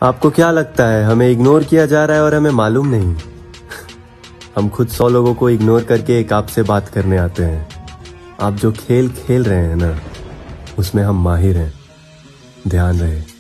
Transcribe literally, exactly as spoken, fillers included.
आपको क्या लगता है हमें इग्नोर किया जा रहा है और हमें मालूम नहीं? हम खुद सौ लोगों को इग्नोर करके एक आपसे बात करने आते हैं। आप जो खेल खेल रहे हैं ना, उसमें हम माहिर हैं। ध्यान रहे।